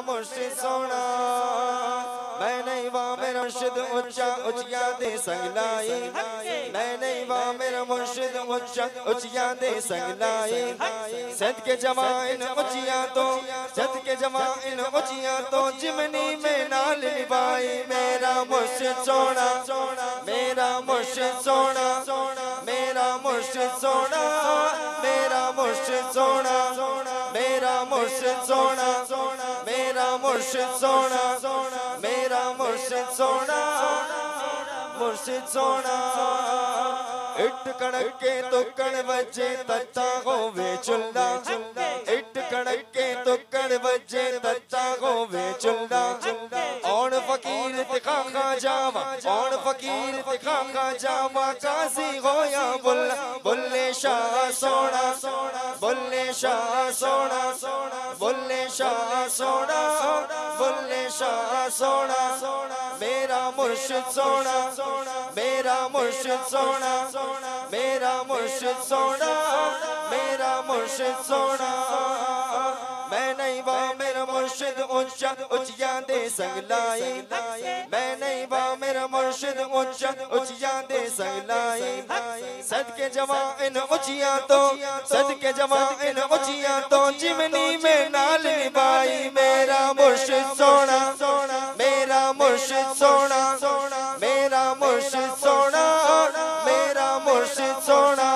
मुर्शिद सोना मैं नहीं वा मेरा मुर्शिद उच्चा उचिया दे संगलाई मैं नहीं वा मेरा मुर्शिद उच्चा उचिया दे संगलाई सद के जमाइन उचिया तो सद के जमाइन उचिया तो जिमनी में नाल निभाई मेरा मुर्शिद सोना मेरा मुर्शिद सोना मेरा मुर्शिद सोना मेरा मुर्शिद सोना मेरा मुर्शिद सोना मेरा मुर्शिद सोना मेरा मुर्शिद सोना मुर्शिद सोना इट कड़क के तो कण बजे तत्ता होवे चुल्ला इट कड़क के तो कण बजे तत्ता होवे चुल्ला और फकीर तिखा खा जावा और फकीर तिखा खा जावा काजी होया बुल्ला बुल्ले शाह सोना बुल्ले शाह सोना बुल्ले शाह सोना बुल्ले शाह सोना मेरा मुर्शिद सोना मेरा मुर्शिद सोना मेरा मुर्शिद सोना मेरा मुर्शिद सोना मैं नहीं वा मेरा मुर्शिद उच्चा उचिया दे संगलाई मैं नहीं वा मेरा मुर्शिद उच्चा उचिया दे संगलाई सद के जवाइन उचिया तो सद के जवाइन उचिया तो जिमनी में नाल निभाई मेरा मुर्शिद सोना मेरा मुर्शिद सोना मेरा मुर्शिद सोना मेरा मुर्शिद सोना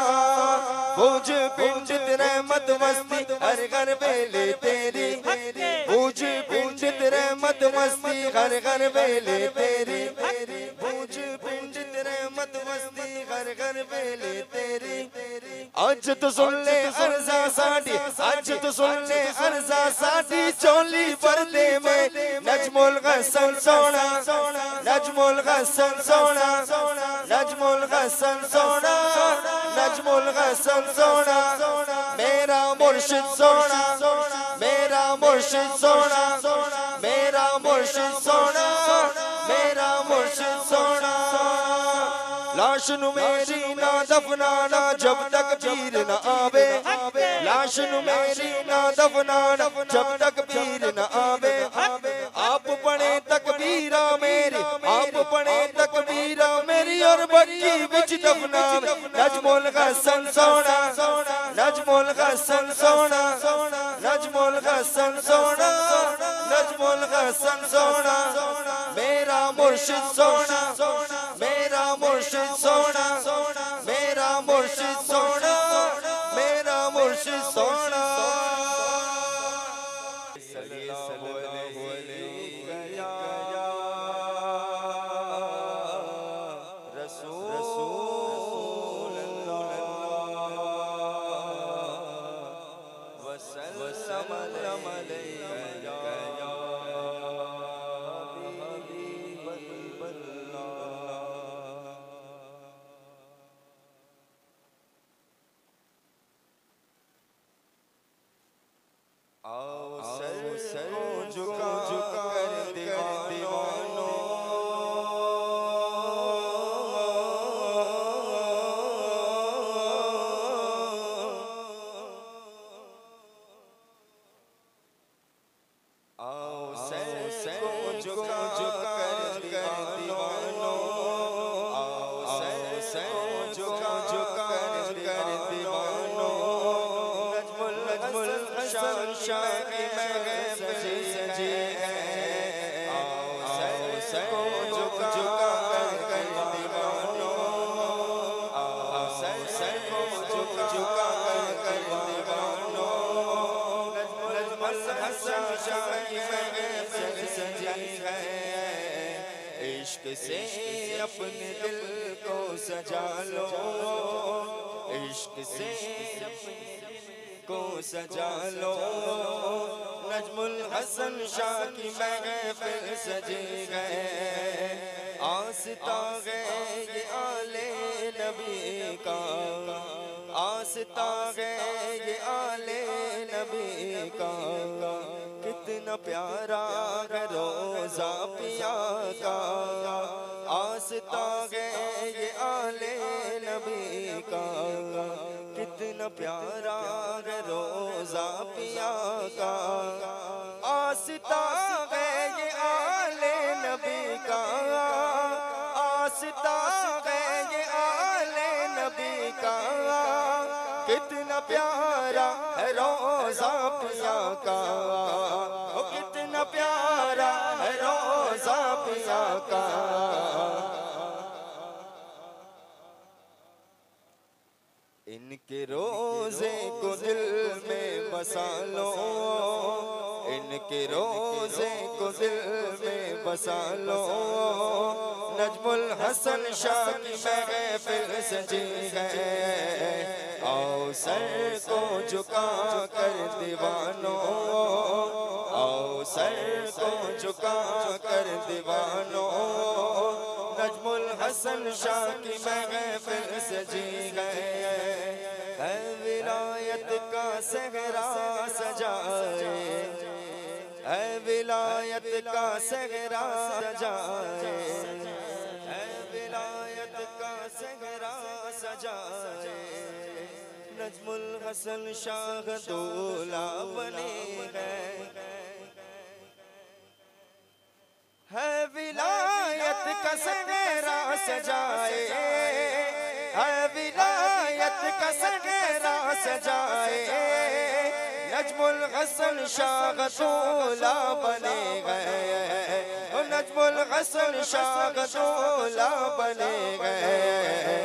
भुज पिंडित रहमत मस्ती हर घर बेले तेरी भुज पिंडित रहमत मस्ती हर घर बेले तेरी भुज पिंडित रहमत मस्ती हर घर बेले तेरी आज तो सुन ले अर्जा साडी आज तो सुन ले अर्जा साडी चोली पर्दे में नजमुल हसन सोना नजमुल हसन सोना नजमुल हसन सोना नजमुल हसन सोना मेरा मुर्शिद सोना मेरा मुर्शिद सोना मेरा मुर्शिद सोना मेरा मुर्शिद सोना लाश नु मेरी ना दफनाना जब तक पीर न आवे लाश नु मेरी ना दफनाना जब तक पीर न आवे आप पढ़े तकबीरा मेरी आप पढ़े तकबीरा मेरी और बच्ची बिच दफना नजमुल हसन सोना नजमुल हसन सोना नजमुल हसन सोना नजमुल हसन सोना मेरा मुर्शिद सोना मेरा मुर्शिद सोना मेरा मुर्शिद सोना मेरा मुर्शिद सोना इश्क से अपने दिल को सजा लो इश्क से को सजा लो नजमुल हसन शाह की महफिल सजे गए आस्ता गए ये आले नबी का आस्ता गए ये आले नबी का कितना प्यारा रोज़ा पिया का आस्ता गए ये आले नबी का कितना प्यारा रोज़ा पिया का आस आस्ता है ये आले नबी का, आस्ता है ये आले नबी का। कितना प्यारा है रोज़ा पिया का, ओ कितना प्यारा है रोज़ा पिया का। इनके रोज़े को दिल में बसा लो, इनके रोज़े को दिल में बसा लो। नजमुल हसन शाह की महफिल सजी है, आओ सर को झुका कर दीवानों, आओ सर को झुका कर दीवानों। नजमुल हसन शाह की महफिल सजी है विलायत का सहरा सजाए, है विलायत का सहरा सजाए, है विलायत का सहरा सजाए। नजमुल हसन शाह दूल्हा बने है विलायत का सहरा सजाए, है विलायत का सहरा सजाए। नजमुल हसन शाह दूल्हा बने गए, नजमुल हसन शाह दूल्हा बने गए।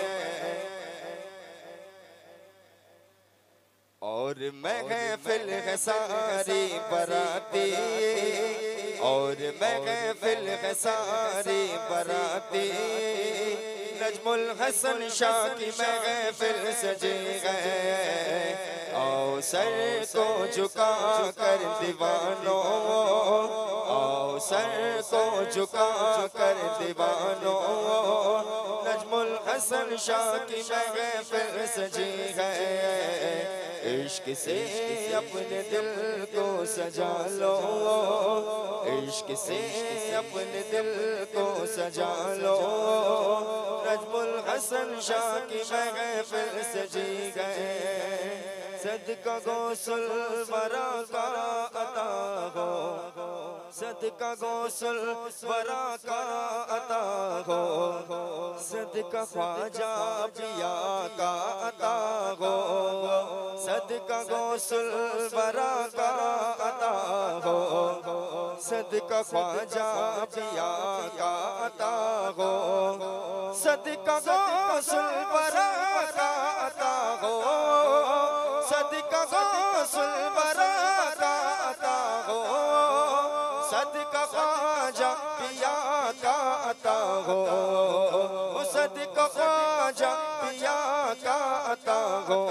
और महफिल है सारी बराती, और महफिल है सारी बराती। नजमुल हसन शाह की महफिल सजी है, आओ सर को झुका कर दीवानों, आओ सर को झुका कर दीवानों। नजमुल हसन शाह की महफिल सजी है, इश्क से अपने दिल को सजा लो, इश्क से अपने दिल को सजा लो। नजमुल हसन शाह की महफिल सजी है, सदका गौसल वरा का अता हो, सदका गौसल वरा का अता हो। सदका ख्वाजा पिया का अता हो, सदका गौसल वरा का अता हो। सदका ख्वाजा पिया का अता हो, सदका गौसल वरा का अता हो, सदका गौसल वरा का अता हो। सदका ख्वाजा पिया का अता हो, सदका ख्वाजा पिया का अता हो।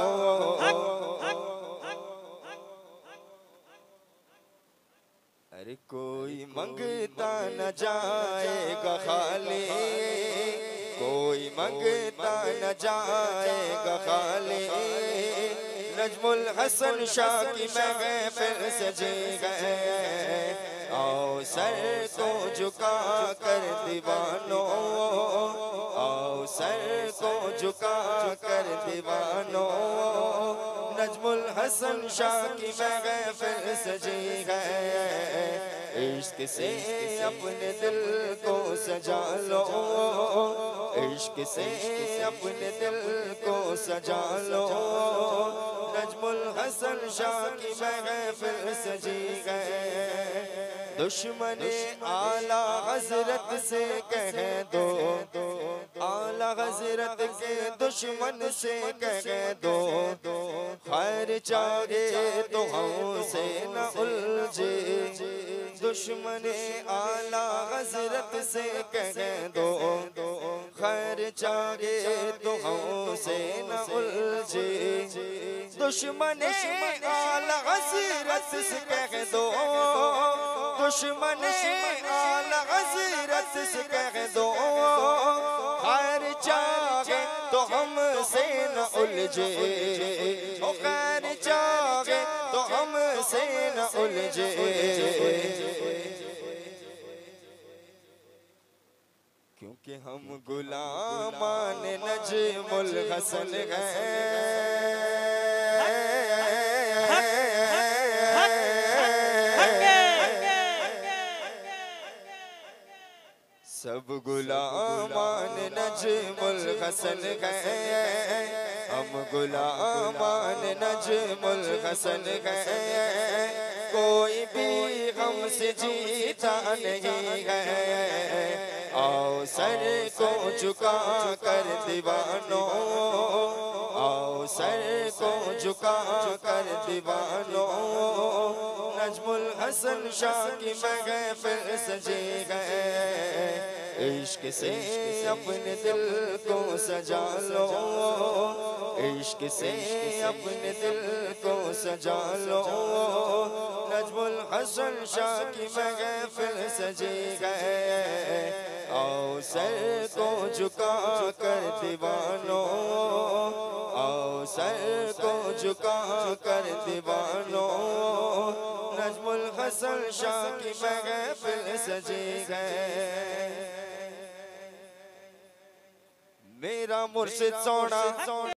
अरे कोई मंगता न जाएगा खाली, कोई मंगता न जाएगा खाली। नजमुल हसन शाह की महफिल सजी है, आओ सर को झुका कर दीवानों, आओ सर को झुका कर दीवानों। नजमुल हसन शाह की महफिल सजी है, इश्क से अपने दिल को सजा लो, इश्क से अपने दिल को सजा लो। नजमुल हसन शाह की महफिल सजी है, दुश्मन आला हजरत से कह दो, आला हजरत के दुश्मन से कह दो। खैर चाहे तो हमसे न उलझे, दुश्मन आला हजरत से कह दो। खैर चाहे तो हमसे न उलझे, दुश्मन आला हजरत से कह दो, दुश्मन आला हजरत से कह दो। खैर चाहे तो हमसे न उलझे, खैर चाहे तो हमसे न उलझे। क्योंकि हम गुलामान नजमुल हसन हैं। सब गुलामान नजमुल हसन गए, हम गुलामान नजमुल हसन गए, कोई भी हमसे जीता नहीं है। आओ सर को झुका कर दीवानों, आओ सर को झुका कर दीवानों, नजमुल हसन शाह की महफिल सजे गए। इश्क से अपने दिल को सजा लो, इश्क से अपने दिल को सजा लो, नजमुल हसन शाह की महफिल सजे गए। आओ सर को झुका कर दीवानों, आओ सर को झुका कर दीवानों, नजमुल हसन शाह की महफिल सजे गए। मेरा मुर्शिद सोना